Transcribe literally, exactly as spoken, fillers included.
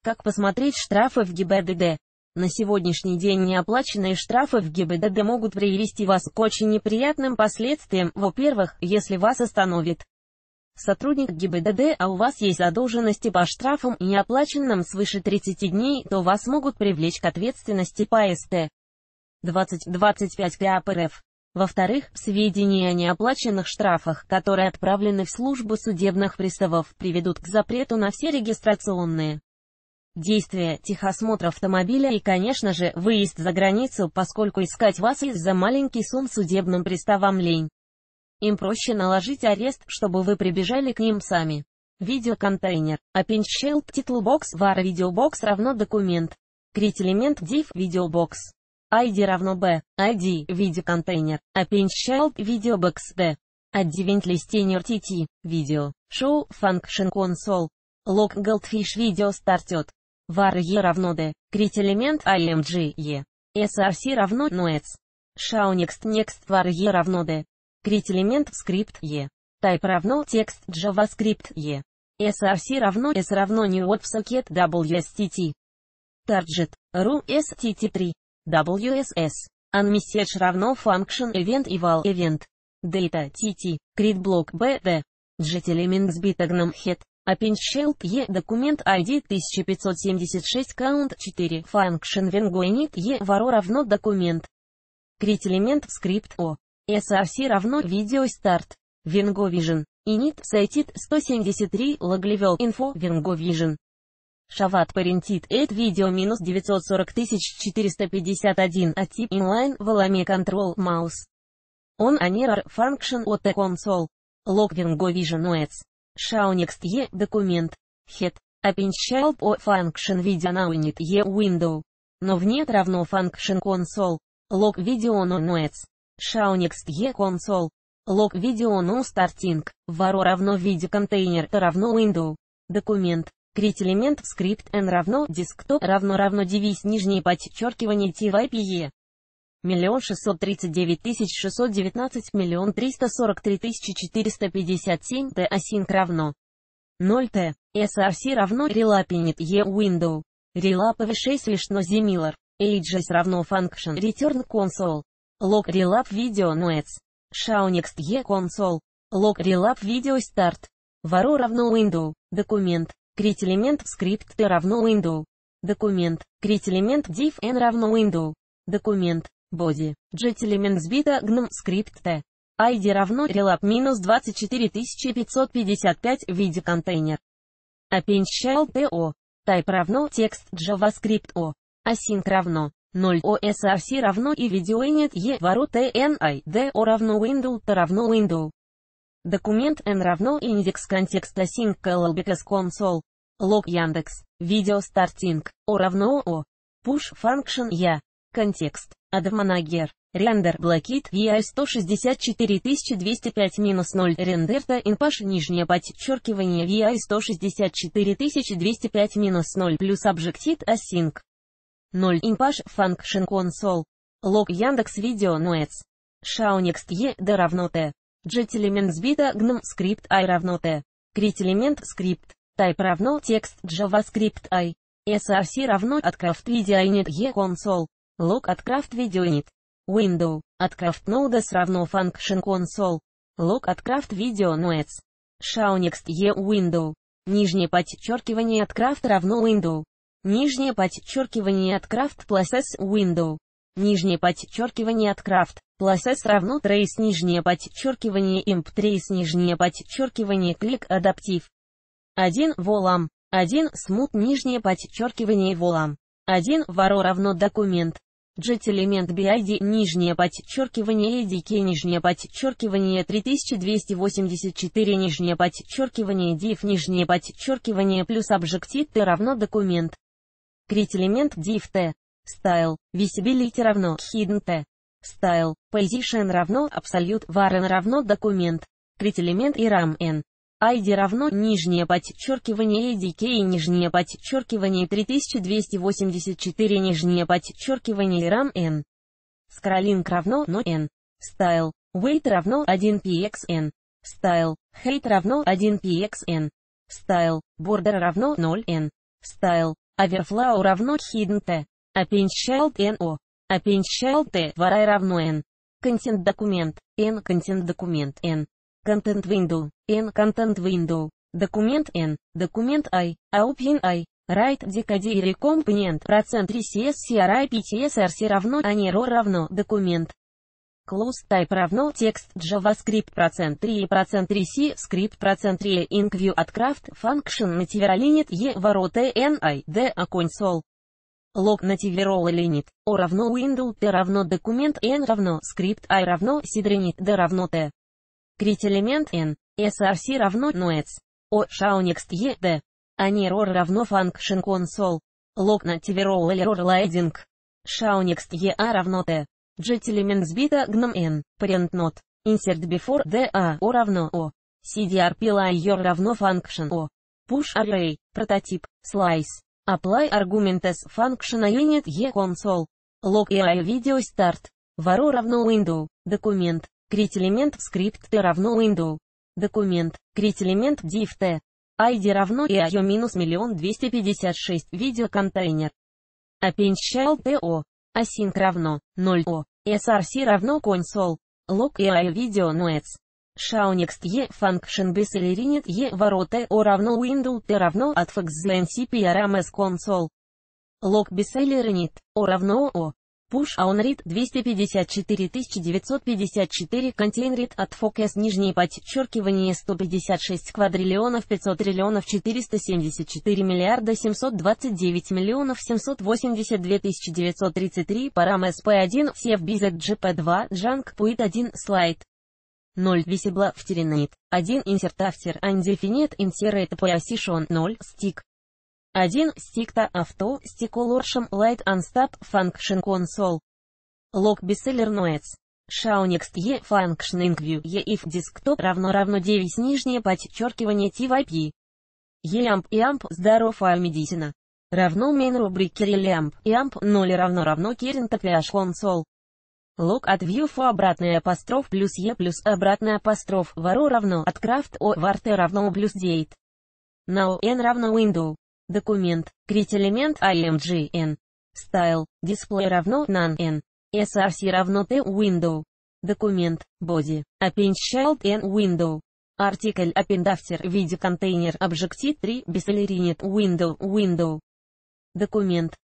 Как посмотреть штрафы в ГИБДД? На сегодняшний день неоплаченные штрафы в ГИБДД могут привести вас к очень неприятным последствиям. Во-первых, если вас остановит сотрудник ГИБДД, а у вас есть задолженности по штрафам и неоплаченным свыше тридцати дней, то вас могут привлечь к ответственности по ст. двадцать двадцать пять КА РФ. Во-вторых, сведения о неоплаченных штрафах, которые отправлены в службу судебных приставов, приведут к запрету на все регистрационные действия, техосмотр автомобиля и, конечно же, выезд за границу, поскольку искать вас из-за маленьких сумм судебным приставам лень. Им проще наложить арест, чтобы вы прибежали к ним сами. Видеоконтейнер. Append Titlebox var Videobox равно документ. Create элемент div Videobox. ай ди равно b. ай ди видеоконтейнер. Append Videobox d. Advent Listener tt. Video. Show Function Console. Log Goldfish Video Started. var e равно d. Create элемент img e. src равно noets. Show Next Next var e равно d. Create элемент скрипт e. Type равно текст JavaScript e. src равно s равно new WebSocket wstt. Target. ru stt три. wss. Unmessage равно function event eval event. Data tt. Create block bd. Jet element с битогном head. Append e документ ай ди тысяча пятьсот семьдесят шесть count четыре. Function vengo init e var равно документ. Create элемент скрипт o. src равно video start. Vengo vision. Init cited сто семьдесят три log level info vengo vision. Шават parented at video минус девятьсот сорок тысяч четыреста пятьдесят один а тип inline волами control mouse. On an error function от console. Log vengo vision noets. Show next e документ. Head. Append child o function video now init e window. Но нет равно function console. Log video no noets. Show next e console. Log video no starting. var равно видеоконтейнер равно window. Документ. Create элемент скрипт n равно desktop равно равно девиз нижнее подчеркивание type миллион шестьсот тридцать девять тысяч шестьсот девятнадцать миллион триста сорок три тысячи четыреста пятьдесят семь t async равно ноль t. src равно relapinit e window. Relap v шесть лишно similar. Ages равно function return console. Log relap video noets. Show next e console. Log relap video start. var равно window. Документ. Create элемент скрипт t равно window. Документ. Create элемент div n равно window. Документ. Body. Jet элемент сбита гном скрипт t. ай ди равно relap минус двадцать четыре тысячи пятьсот пятьдесят пять видеоконтейнер. Append child to. Type равно текст JavaScript o. Async равно ноль o src равно и видеоинет e var tni d o равно window t равно window. Документ n равно индекс контекст async callbacks console. Log Яндекс. Video starting. O равно o. Push function я. Контекст. Admanager. Render блокит ви ай сто шестьдесят четыре тысячи двести пять минус ноль. Рендерта инпаш нижнее подчеркивание ви ай сто шестьдесят четыре тысячи двести пять минус ноль плюс объектит async. ноль инпаш function console. Log Яндекс Видео noets. Show next e d равно t. Jet элемент сбита гном скрипт i равно t. Create элемент скрипт. Type равно текст JavaScript i. src равно atcraft video init e console. Log atcraft video init. Window. Atcraft nodes равно function console. Log atcraft video noets. Show next e window. Нижнее подчеркивание atcraft равно window. Нижнее подчеркивание atcraft process window. Нижнее подчеркивание atcraft process равно trace нижнее подчеркивание imp trace нижнее подчеркивание click адаптив. один волам. один smooth нижнее подчеркивание волам. один var равно документ. Jet элемент bid нижнее подчеркивание adk нижнее подчеркивание три тысячи двести восемьдесят четыре нижнее подчеркивание div нижнее подчеркивание плюс объектит t равно документ. Create элемент div t. Style. Visibility равно hidden t. Style. Position равно absolute var n равно документ. Create элемент iram n. ай ди равно нижнее подчеркивание adk нижнее подчеркивание три тысячи двести восемьдесят четыре нижнее подчеркивание iram n. Scrolling равно no n. Style. Weight равно один pxn. Style. Height равно один pxn. Style. Border равно ноль n. Style. Overflow равно hidden t. Append child n o. Append child t варай равно n. Content документ, n content документ n. Content window, n content window. Документ n, документ I, open I. Write decodere компонент процент rcs cri ptsrc равно anero равно документ. Close type равно текст JavaScript процент три процент rc script процент три incview от craft function native limit e ворота ni d a console. Log native role limit o равно window t равно документ n равно script I равно sidrenit d равно t. Create элемент n, src равно noets. O showNext e d. Anero равно function console. Log native role error loading. showNext e a равно t. Get element beta gnome n, parent not, insert before d a o равно o, cdrp layer равно function o, push array, прототип, slice, apply argument as function unit e console, log ai video start, varo равно window, документ, create element script t равно window, документ, create element div t, id равно io минус миллион двести пятьдесят шесть видео контейнер, append child t o. Async равно ноль о, src равно console, log ai video noets. showNext e function bclerinit e ворота o равно window t равно atfx ncprms console. Log bclerinit o равно o. Push on read двести пятьдесят четыре тысячи девятьсот пятьдесят четыре contain read от focus нижнее подчеркивание сто пятьдесят шесть квадриллионов пятьсот триллионов четыреста семьдесят четыре миллиарда семьсот двадцать девять миллионов семьсот восемьдесят две тысячи девятьсот тридцать три парам эс пи один cfbz gp два junk puit один слайд ноль visible в terminate один insert after undefined insert position ноль stick один stick авто stick light unstop function console. Log bestseller noets. showNext e function incview e if desktop равно равно девять нижнее подчеркивание typ. elamp eamp здоровая медицина. Равно main рубрики elamp eamp ноль равно равно current ph console. Log от view for обратная апостроф плюс e плюс обратная апостроф варо равно от craft o var t равно плюс date. Now n равно window. Документ, create элемент img n. Style, display равно none n. src равно t window. Документ, body, append child n window. Article append after виде контейнер objective три bclerinit window window. Документ,